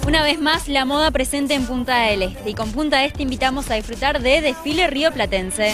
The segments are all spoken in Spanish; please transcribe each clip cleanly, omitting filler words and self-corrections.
Una vez más, la moda presente en Punta del Este. Y con Punta del Este invitamos a disfrutar de Desfile Rioplatense.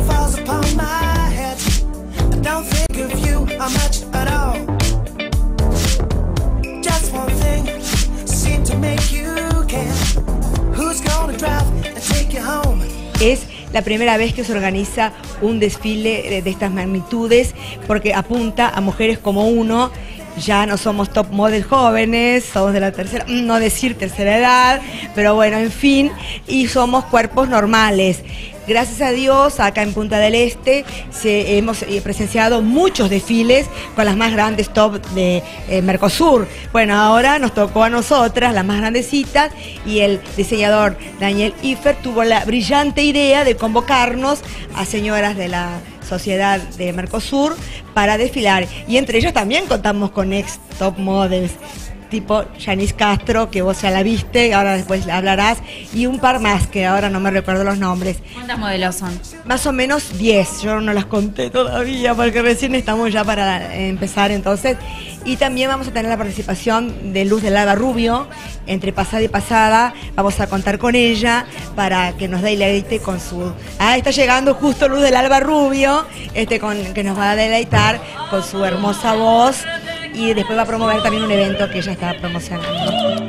Es la primera vez que se organiza un desfile de estas magnitudes, porque apunta a mujeres como uno. Ya no somos top model jóvenes, somos de la tercera, no decir tercera edad, pero bueno, en fin, y somos cuerpos normales. Gracias a Dios, acá en Punta del Este hemos presenciado muchos desfiles con las más grandes top de Mercosur. Bueno, ahora nos tocó a nosotras, las más grandecitas, y el diseñador Daniel Ifer tuvo la brillante idea de convocarnos a señoras de la Sociedad de Mercosur para desfilar. Y entre ellas también contamos con ex top models, tipo Yanis Castro, que vos ya la viste, ahora después hablarás, y un par más, que ahora no me recuerdo los nombres. ¿Cuántas modelos son? Más o menos 10, yo no las conté todavía, porque recién estamos ya para empezar entonces. Y también vamos a tener la participación de Luz del Alba Rubio, entre pasada y pasada, vamos a contar con ella para que nos deleite con su... Ah, está llegando justo Luz del Alba Rubio, que nos va a deleitar con su hermosa voz, y después va a promover también un evento que ella está promocionando.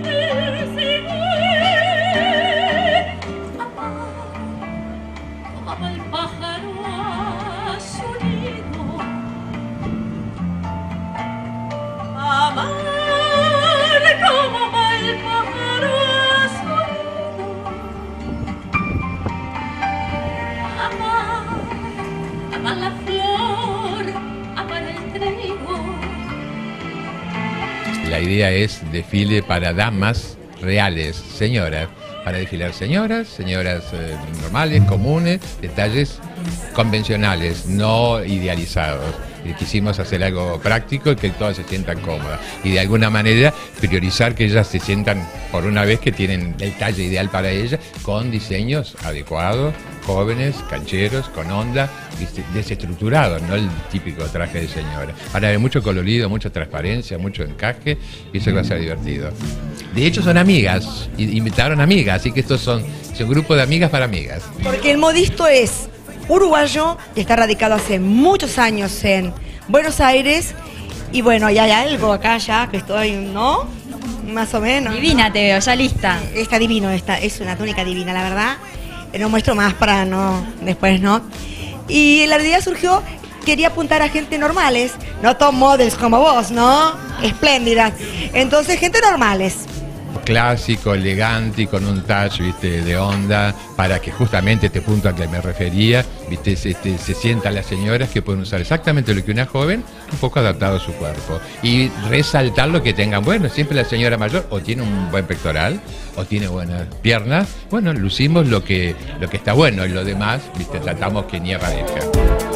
La idea es desfile para damas reales, señoras, para desfilar señoras normales, comunes, detalles convencionales, no idealizados. Quisimos hacer algo práctico y que todas se sientan cómodas. Y de alguna manera priorizar que ellas se sientan por una vez que tienen el talle ideal para ellas, con diseños adecuados, jóvenes, cancheros, con onda, desestructurados, no el típico traje de señora. Van a haber mucho colorido, mucha transparencia, mucho encaje, y eso va a ser divertido. De hecho son amigas, invitaron amigas, así que estos son un grupo de amigas para amigas. Porque el modisto es uruguayo, que está radicado hace muchos años en Buenos Aires, y bueno, ya hay algo acá ya que estoy, ¿no? Más o menos. Divina te veo, ya lista. Está divino, es una túnica divina, la verdad. No muestro más para no, después no. Y la idea surgió, quería apuntar a gente normales, no top models como vos, ¿no? Espléndidas. Entonces, gente normales. Clásico, elegante y con un touch, viste, de onda, para que justamente este punto al que me refería, viste, se sientan las señoras que pueden usar exactamente lo que una joven, un poco adaptado a su cuerpo, y resaltar lo que tengan. Bueno, siempre la señora mayor o tiene un buen pectoral o tiene buenas piernas. Bueno, lucimos lo que está bueno, y lo demás, viste, tratamos que ni aparezca.